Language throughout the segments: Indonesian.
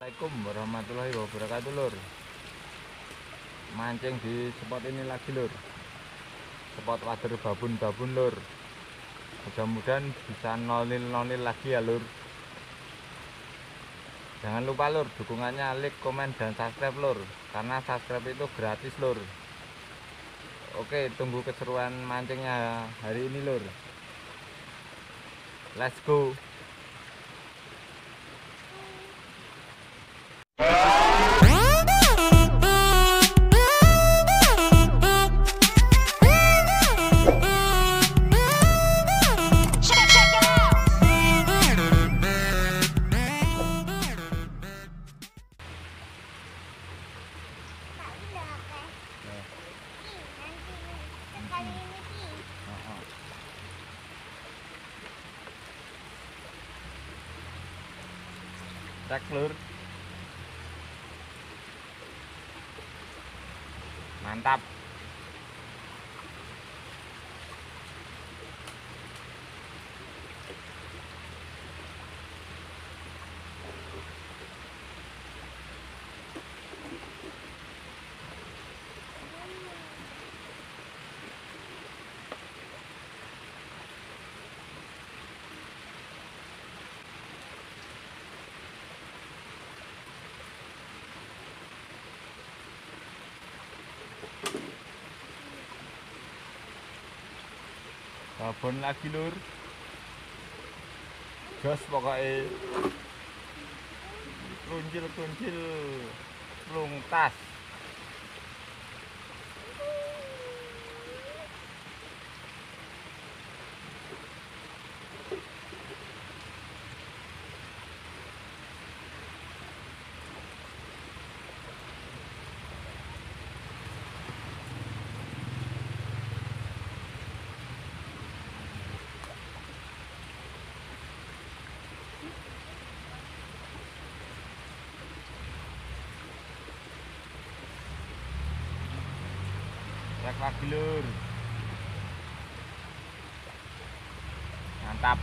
Assalamualaikum warahmatullahi wabarakatuh lur. Mancing di spot ini lagi lur, spot wader babun-babun lur. Mudah-mudahan bisa nolil lagi ya lur. Jangan lupa lur, dukungannya like, komen, dan subscribe lur, karena subscribe itu gratis lur. Oke, tunggu keseruan mancingnya hari ini lur. Let's go. Cek lur, mantap. Babon lagi lur, gas pokoknya, runcil luntas. Cek lagi lur, mantap.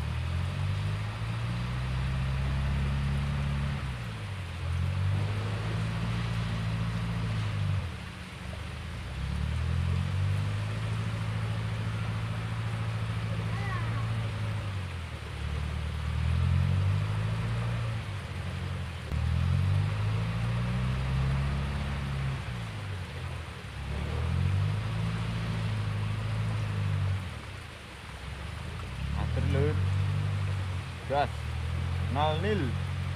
Lur, gas 0-0.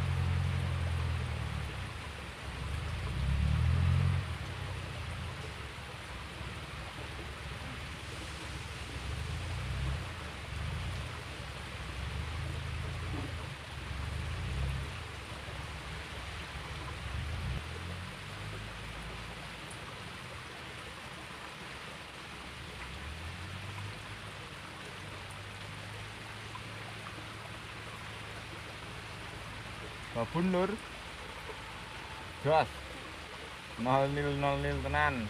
Babun lur, gas 0-0 tenan.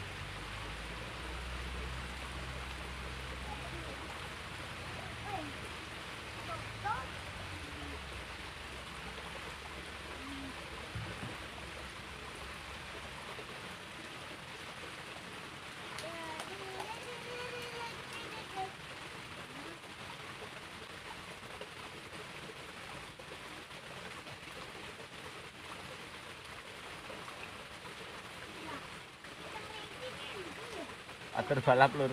Atur balap lur.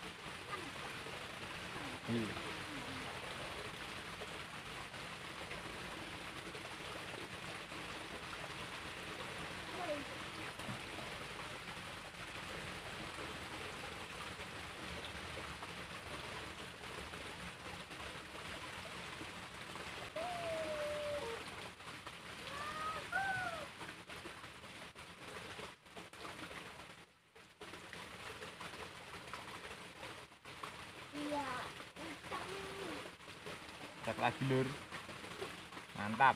Cek lagi lur, mantap.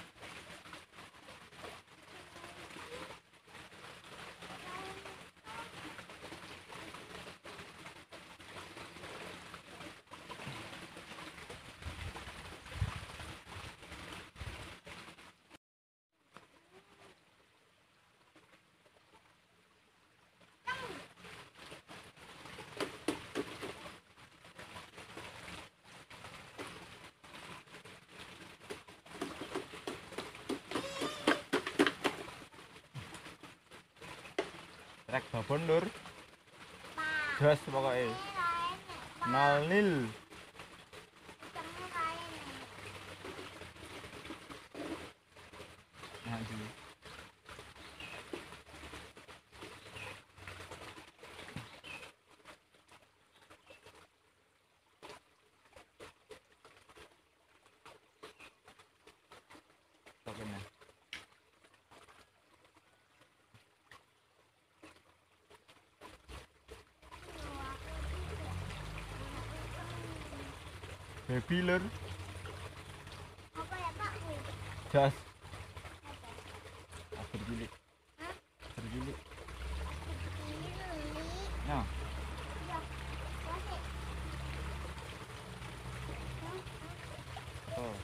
Rek babon lur. Jos pokoknya 0-0. Nanti. Pokoknya. Baby lur. Apa ya Pak? Jos. Bergilik. Bergilik. Ya. Oh.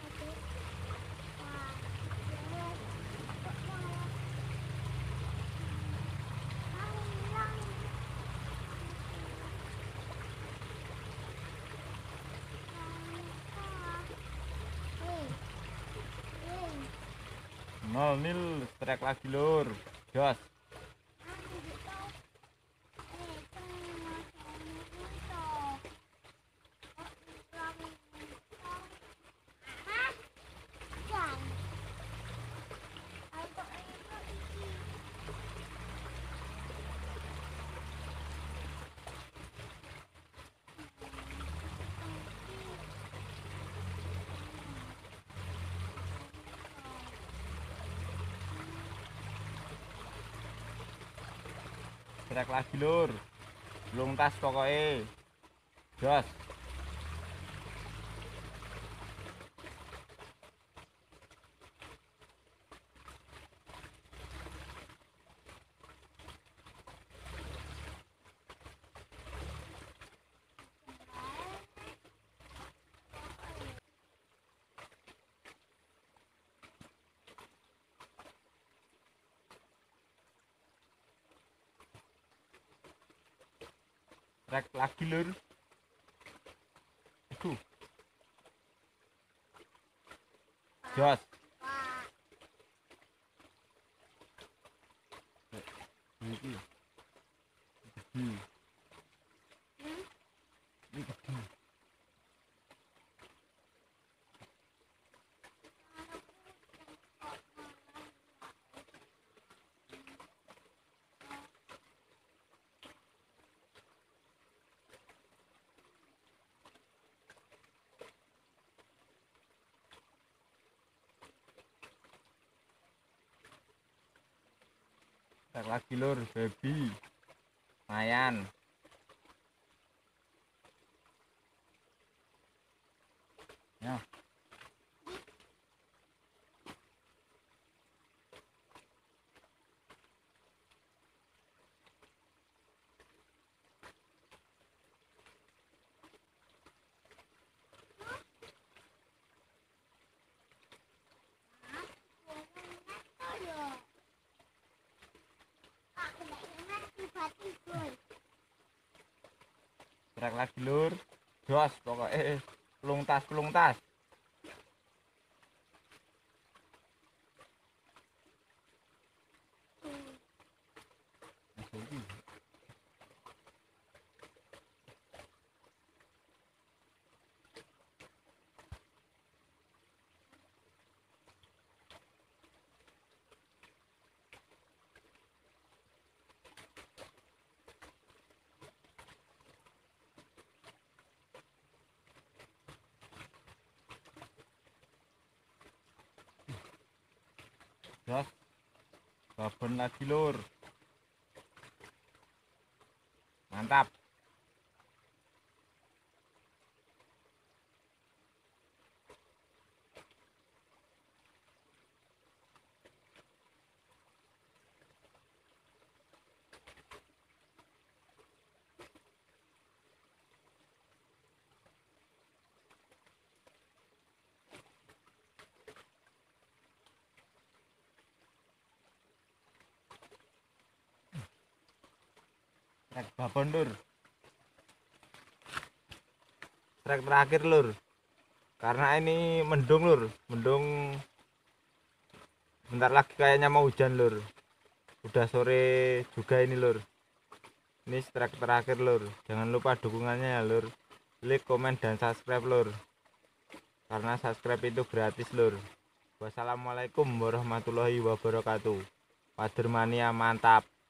Nol nil, strike lagi lur. Jos. Strike lagi lur. Belum tas pokoknya. Jos. Strike lagi lur. Aduh. Jos. Iki. Iki. Iki. Strike lagi lur, baby. Lumayan. Ya. Strike lagi lur. Jos pokoknya. Pelung tas. Jos. Babon lagi lur. Mantap. Trek babon lur. Trek terakhir lur. Karena ini mendung lur, mendung. Bentar lagi kayaknya mau hujan lur. Udah sore juga ini lur. Ini strike terakhir lur, jangan lupa dukungannya ya lur, like, komen, dan subscribe lur, karena subscribe itu gratis lur. Wassalamualaikum warahmatullahi wabarakatuh. Pader mania mantap.